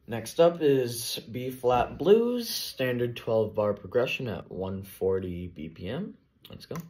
Next up is B flat blues, standard 12 bar progression at 140 BPM. Let's go.